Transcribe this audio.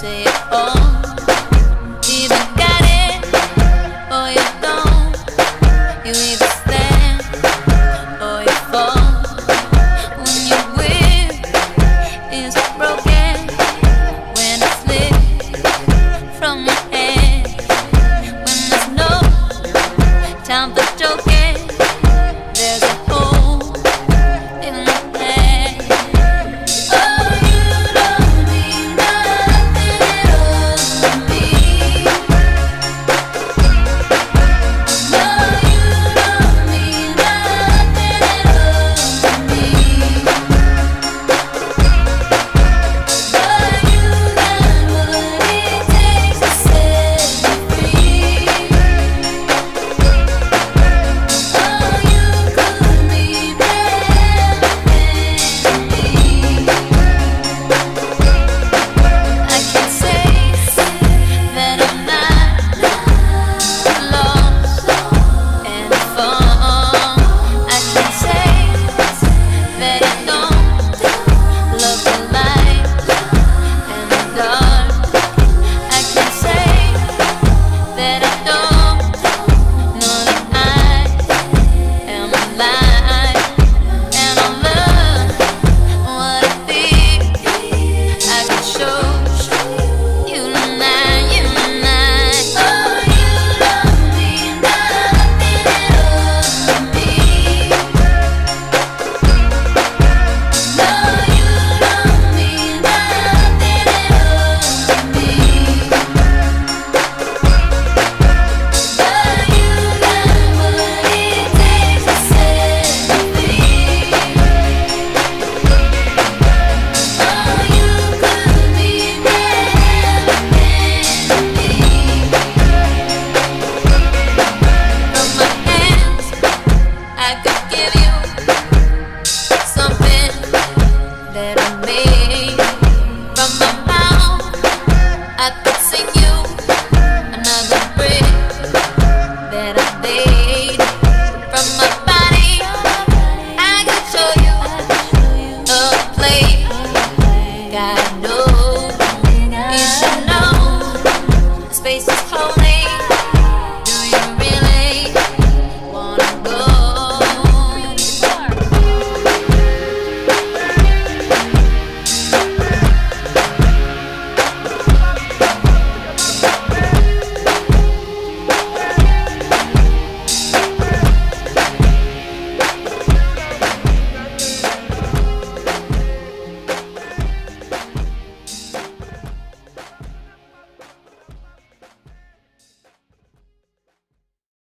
say it all. Either got it or you don't. You either stand or you fall. When your whip is broken, when it slips from your hand, when there's no time for joking, there's a hole in the plan. Oh, you don't mean nothing at all to me. No, you don't mean nothing at all to me. But you got what it takes to set me free. Oh, you could mean everything to me. I can say that I'm not lost and found. I can say that I don't love the light and the dark. I can say that I don't know that I am alive, and I love what I feel. I can show you tonight, you tonight. Oh, you don't mean nothing at all to me. No, you don't mean nothing at all to me. But you got what it takes to set me free. Oh, you could mean everything to me. From my hands, I could give you something that I made. From my mouth, I could